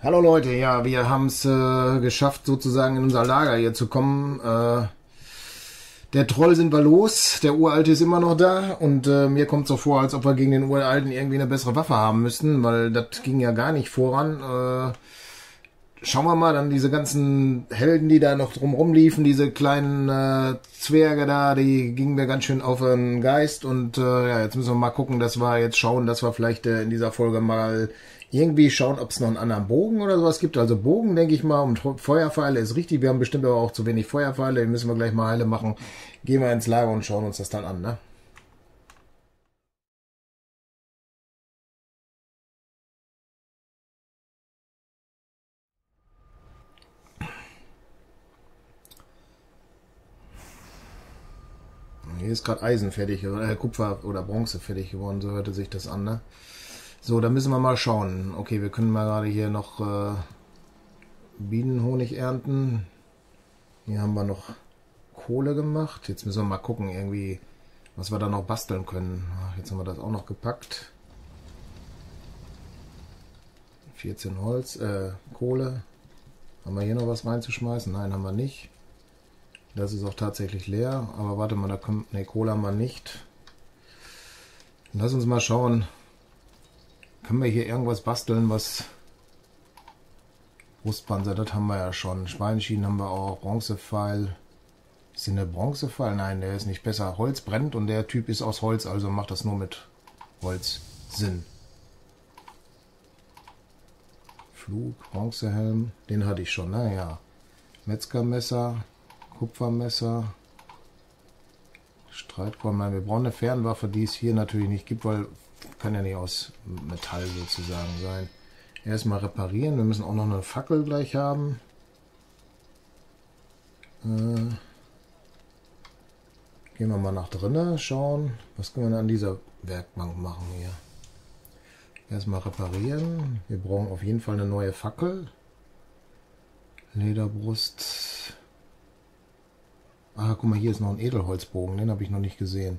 Hallo Leute, ja, wir haben es geschafft, sozusagen in unser Lager hier zu kommen. Der Troll sind wir los, der Uralte ist immer noch da und mir kommt so vor, als ob wir gegen den Uralten irgendwie eine bessere Waffe haben müssten, weil das ging ja gar nicht voran. Schauen wir mal, dann diese ganzen Helden, die da noch drumrum liefen, diese kleinen Zwerge da, die gingen mir ganz schön auf den Geist und ja, jetzt müssen wir mal gucken, dass wir jetzt schauen, dass wir vielleicht in dieser Folge mal irgendwie schauen, ob es noch einen anderen Bogen oder sowas gibt. Also Bogen, denke ich mal, und Feuerpfeile ist richtig. Wir haben bestimmt aber auch zu wenig Feuerpfeile, die müssen wir gleich mal heile machen. Gehen wir ins Lager und schauen uns das dann an, ne? Hier ist gerade Eisen fertig, Kupfer oder Bronze fertig geworden, so hörte sich das an, ne? So, da müssen wir mal schauen. Okay, wir können mal gerade hier noch Bienenhonig ernten. Hier haben wir noch Kohle gemacht. Jetzt müssen wir mal gucken, irgendwie, was wir da noch basteln können. Jetzt haben wir das auch noch gepackt. 14 Holz, Kohle. Haben wir hier noch was reinzuschmeißen? Nein, haben wir nicht. Das ist auch tatsächlich leer. Aber warte mal, da kommt... Ne, Kohle haben wir nicht. Lass uns mal schauen. Können wir hier irgendwas basteln, was... Brustpanzer, das haben wir ja schon. Schweinschienen haben wir auch. Bronzepfeil. Ist denn der Bronzepfeil? Nein, der ist nicht besser. Holz brennt und der Typ ist aus Holz, also macht das nur mit Holz Sinn. Flug, Bronzehelm, den hatte ich schon, naja. Metzgermesser, Kupfermesser, Streitkolben. Nein, wir brauchen eine Fernwaffe, die es hier natürlich nicht gibt, weil kann ja nicht aus Metall sozusagen sein. Erstmal reparieren, wir müssen auch noch eine Fackel gleich haben. Gehen wir mal nach drinnen, schauen, was können wir an dieser Werkbank machen hier. Erstmal reparieren. Wir brauchen auf jeden Fall eine neue Fackel. Lederbrust. Ah, guck mal, hier ist noch ein Edelholzbogen. Den habe ich noch nicht gesehen.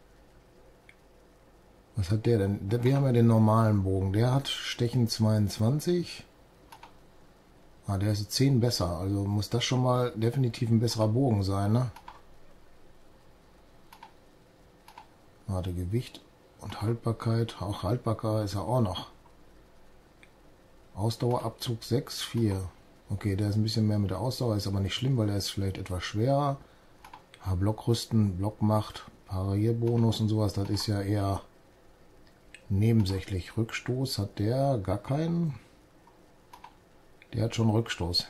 Was hat der denn? Wir haben ja den normalen Bogen. Der hat Stechen 22. Ah, der ist 10 besser. Also muss das schon mal definitiv ein besserer Bogen sein, ne? Warte, Gewicht und Haltbarkeit. Auch haltbar ist er auch noch. Ausdauerabzug 6, 4. Okay, der ist ein bisschen mehr mit der Ausdauer, ist aber nicht schlimm, weil der ist vielleicht etwas schwerer. Blockrüsten, Blockmacht, Parierbonus und sowas, das ist ja eher nebensächlich. Rückstoß hat der gar keinen. Der hat schon Rückstoß.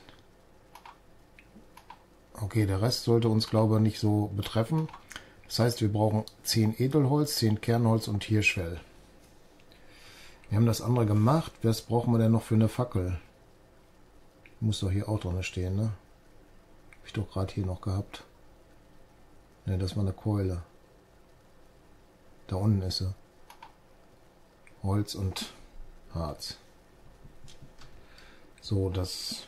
Okay, der Rest sollte uns, glaube ich, nicht so betreffen. Das heißt, wir brauchen 10 Edelholz, 10 Kernholz und Hirschfell. Wir haben das andere gemacht. Was brauchen wir denn noch für eine Fackel? Muss doch hier auch drin stehen, ne? Hab ich doch gerade hier noch gehabt. Ne, das war eine Keule. Da unten ist sie. Holz und Harz. So, das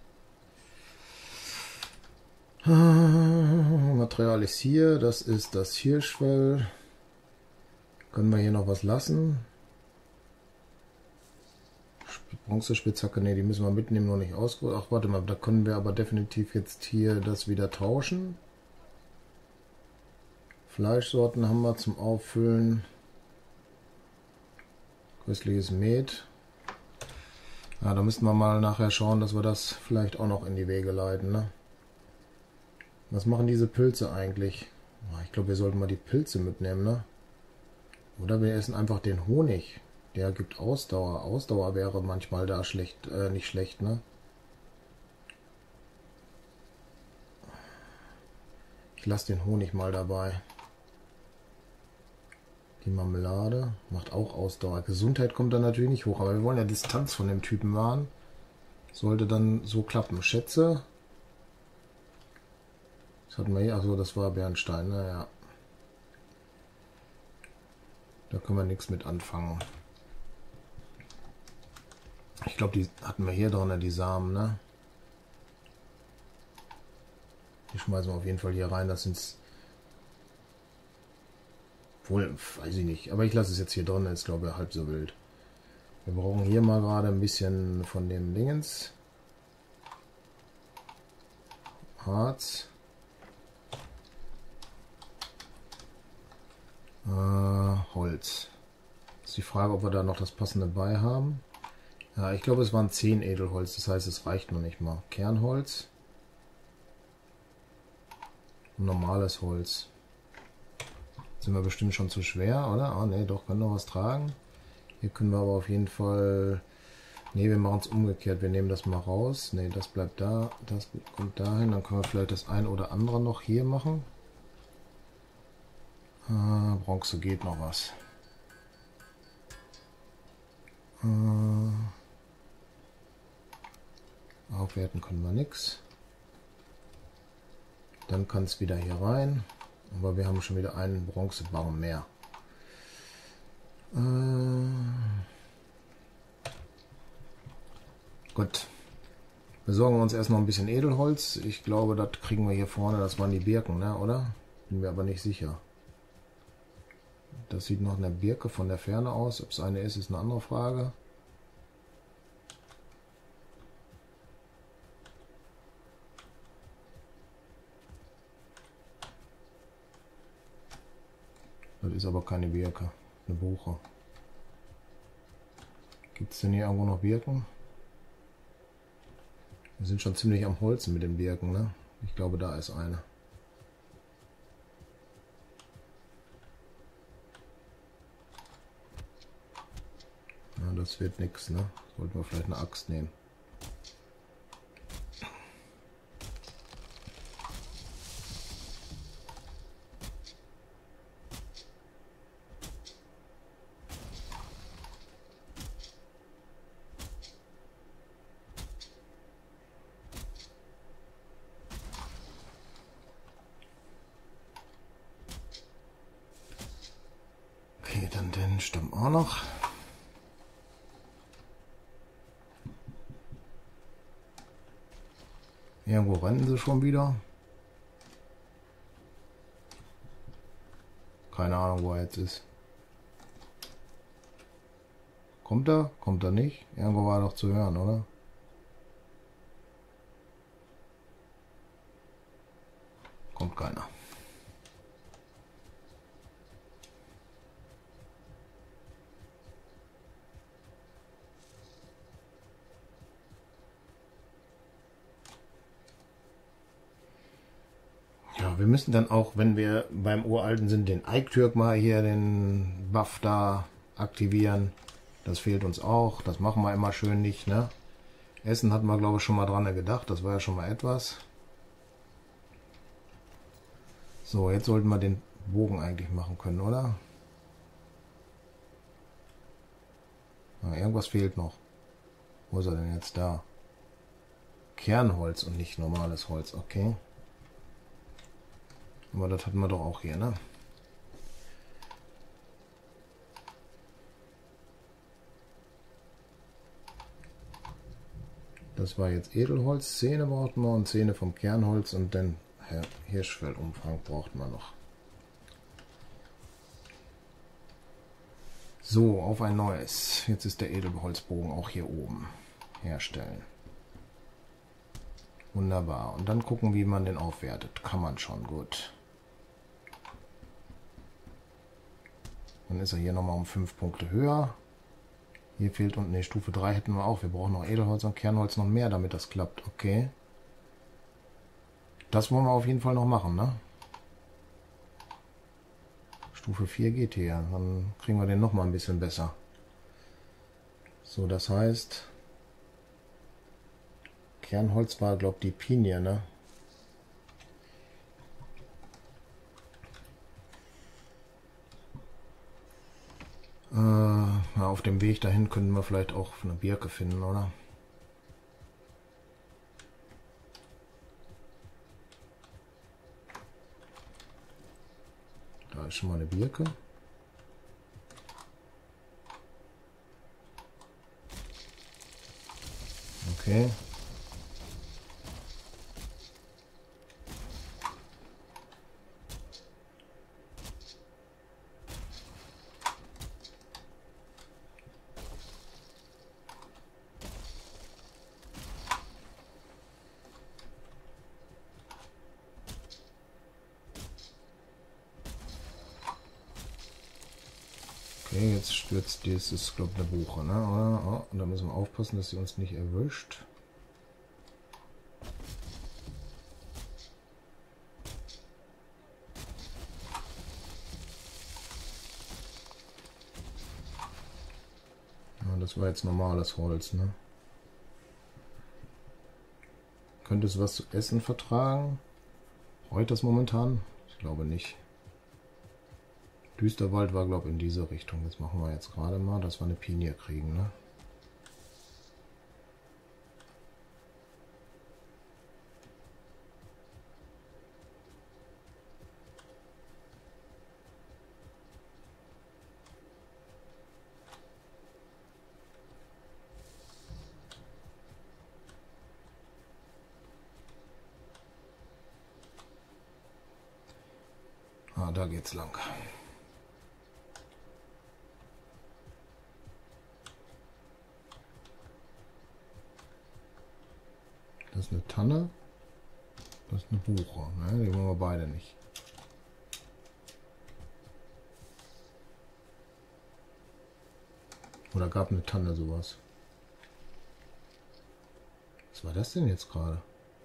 Material ist hier. Das ist das Hirschfell. Können wir hier noch was lassen? Bronzespitzhacke, ne, die müssen wir mitnehmen, noch nicht ausgerüstet. Ach, warte mal, da können wir aber definitiv jetzt hier das wieder tauschen. Fleischsorten haben wir zum Auffüllen. Köstliches Met. Ja, da müssten wir mal nachher schauen, dass wir das vielleicht auch noch in die Wege leiten, ne? Was machen diese Pilze eigentlich? Ich glaube, wir sollten mal die Pilze mitnehmen, ne? Oder wir essen einfach den Honig. Der gibt Ausdauer. Ausdauer wäre manchmal da schlecht, nicht schlecht, ne? Ich lasse den Honig mal dabei. Die Marmelade macht auch Ausdauer. Gesundheit kommt dann natürlich nicht hoch, aber wir wollen ja Distanz von dem Typen wahren. Sollte dann so klappen. Schätze. Das hatten wir hier. Achso, das war Bernstein, naja. Da können wir nichts mit anfangen. Ich glaube, die hatten wir hier drin, die Samen, ne? Die schmeißen wir auf jeden Fall hier rein. Das sind wohl, weiß ich nicht. Aber ich lasse es jetzt hier drin, ist glaube ich halb so wild. Wir brauchen hier mal gerade ein bisschen von dem Dingens. Harz. Holz. Ist die Frage, ob wir da noch das passende bei haben. Ja, ich glaube, es waren 10 Edelholz. Das heißt, es reicht noch nicht mal. Kernholz. Und normales Holz. Sind wir bestimmt schon zu schwer, oder? Ah, ne, doch, können noch was tragen. Hier können wir aber auf jeden Fall... Ne, wir machen es umgekehrt. Wir nehmen das mal raus. Ne, das bleibt da. Das kommt dahin. Dann können wir vielleicht das ein oder andere noch hier machen. Bronze geht noch was. Aufwerten können wir nichts. Dann kann es wieder hier rein. Aber wir haben schon wieder einen Bronzebarren mehr. Gut. Besorgen wir uns erst noch ein bisschen Edelholz. Ich glaube, das kriegen wir hier vorne. Das waren die Birken, ne, oder? Bin mir aber nicht sicher. Das sieht noch eine Birke von der Ferne aus. Ob es eine ist, ist eine andere Frage. Das ist aber keine Birke. Eine Buche. Gibt es denn hier irgendwo noch Birken? Wir sind schon ziemlich am Holzen mit den Birken, ne? Ich glaube, da ist eine. Ja, das wird nichts, ne? Sollten wir vielleicht eine Axt nehmen. Okay, dann den Stamm auch noch. Irgendwo rennen sie schon wieder. Keine Ahnung, wo er jetzt ist. Kommt er? Kommt er nicht? Irgendwo war er doch zu hören, oder? Kommt keiner. Ja, wir müssen dann auch, wenn wir beim Uralten sind, den Eiktürk mal hier, den Buff da aktivieren. Das fehlt uns auch. Das machen wir immer schön nicht, ne? Essen hatten wir, glaube ich, schon mal dran gedacht. Das war ja schon mal etwas. So, jetzt sollten wir den Bogen eigentlich machen können, oder? Ja, irgendwas fehlt noch. Wo ist er denn jetzt da? Kernholz und nicht normales Holz, okay. Aber das hatten wir doch auch hier, ne? Das war jetzt Edelholz. Zähne brauchten wir und Zähne vom Kernholz und den Hirschfellumfang brauchten wir noch. So, auf ein neues. Jetzt ist der Edelholzbogen auch hier oben. Herstellen. Wunderbar. Und dann gucken, wie man den aufwertet. Kann man schon, gut. Dann ist er hier nochmal um 5 Punkte höher. Hier fehlt unten, ne, Stufe 3 hätten wir auch. Wir brauchen noch Edelholz und Kernholz noch mehr, damit das klappt. Okay. Das wollen wir auf jeden Fall noch machen, ne? Stufe 4 geht hier. Dann kriegen wir den noch mal ein bisschen besser. So, das heißt... Kernholz war, glaube ich, die Pinie, ne? Ja, auf dem Weg dahin können wir vielleicht auch eine Birke finden, oder? Da ist schon mal eine Birke. Okay. jetzt stürzt die, es ist glaube ich eine Buche, ne? Oh, und da müssen wir aufpassen, dass sie uns nicht erwischt. Ja, das war jetzt normales Holz, ne? Könnte es was zu essen vertragen? Heute das momentan? Ich glaube nicht. Düsterwald war, glaube ich, in diese Richtung. Das machen wir jetzt gerade mal, dass wir eine Pinie kriegen, ne? Ah, da geht's lang. Das ist eine Tanne. Das ist eine Buche. Ne? Die wollen wir beide nicht. Oder gab eine Tanne sowas? Was war das denn jetzt gerade?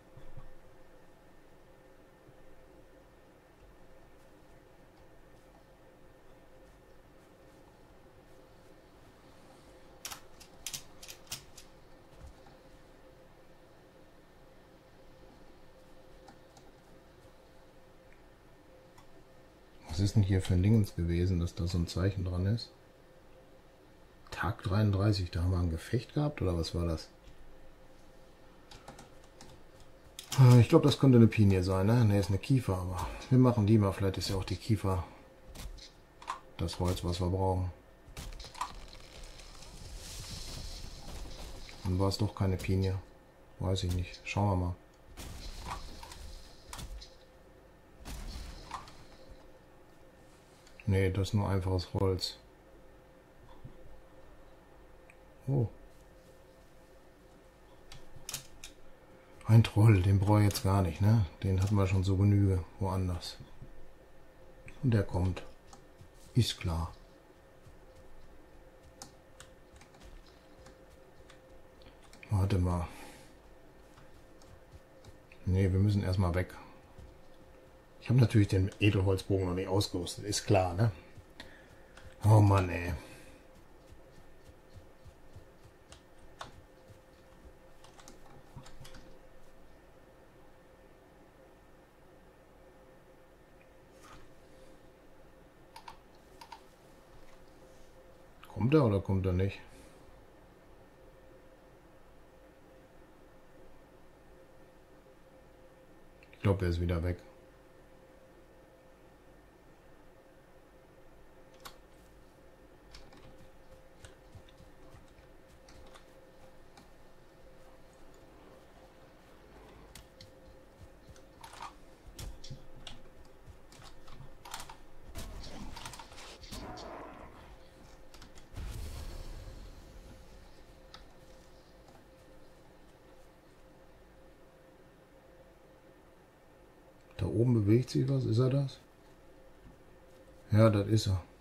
Was ist denn hier für ein Dingens gewesen, dass da so ein Zeichen dran ist? Tag 33, da haben wir ein Gefecht gehabt oder was war das? Ich glaube, das könnte eine Pinie sein, ne? Ne, ist eine Kiefer, aber wir machen die mal. Vielleicht ist ja auch die Kiefer das Holz, was wir brauchen. Dann war es doch keine Pinie. Weiß ich nicht. Schauen wir mal. Nee, das ist nur einfaches Holz. Oh. Ein Troll, den brauche ich jetzt gar nicht, ne? Den hatten wir schon so Genüge woanders. Und der kommt. Ist klar. Warte mal. Ne, wir müssen erstmal weg. Ich habe natürlich den Edelholzbogen noch nicht ausgerüstet, ist klar, ne? Oh Mann, ey. Kommt er oder kommt er nicht? Ich glaube, er ist wieder weg. Da oben bewegt sich was. Ist er das? Ja, das ist er.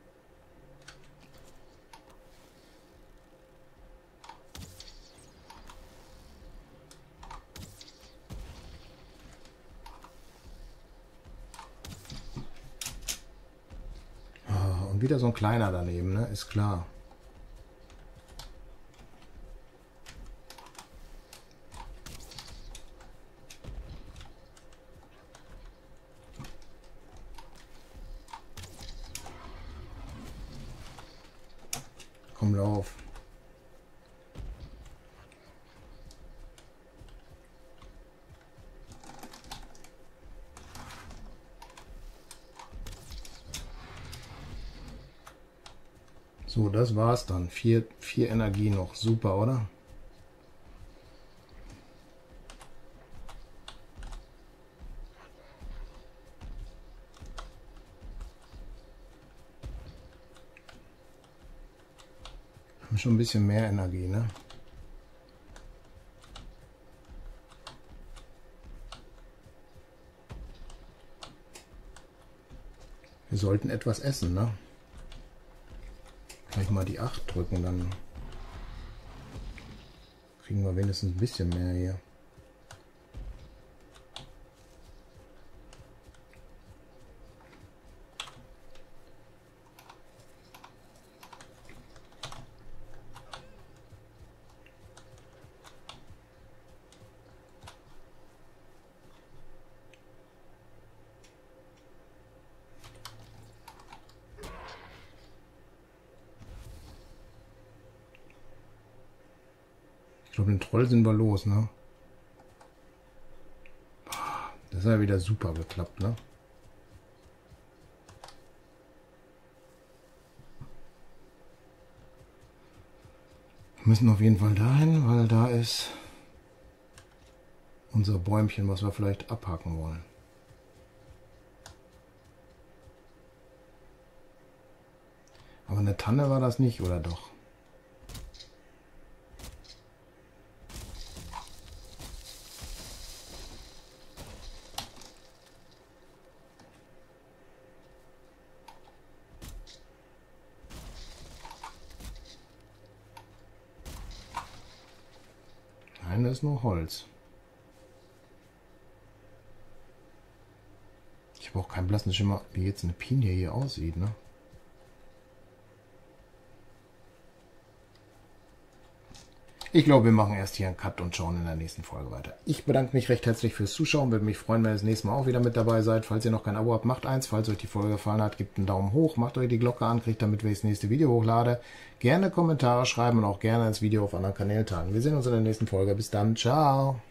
Ah, und wieder so ein kleiner daneben, ne? Ist klar. Komm, lauf. So, das war's dann. Vier Energie noch. Super, oder? Haben schon ein bisschen mehr Energie, ne? Wir sollten etwas essen, ne? Kann ich mal die 8 drücken, dann kriegen wir wenigstens ein bisschen mehr hier. Ich glaube, den Troll sind wir los, ne? Das ist ja wieder super geklappt, ne? Wir müssen auf jeden Fall dahin, weil da ist unser Bäumchen, was wir vielleicht abhaken wollen. Aber eine Tanne war das nicht, oder doch? Nein, das ist nur Holz. Ich habe auch keinen blassen Schimmer, wie jetzt eine Pinie hier aussieht, ne? Ich glaube, wir machen erst hier einen Cut und schauen in der nächsten Folge weiter. Ich bedanke mich recht herzlich fürs Zuschauen. Würde mich freuen, wenn ihr das nächste Mal auch wieder mit dabei seid. Falls ihr noch kein Abo habt, macht eins. Falls euch die Folge gefallen hat, gebt einen Daumen hoch. Macht euch die Glocke an, kriegt damit, wenn ich das nächste Video hochlade. Gerne Kommentare schreiben und auch gerne das Video auf anderen Kanälen teilen. Wir sehen uns in der nächsten Folge. Bis dann. Ciao.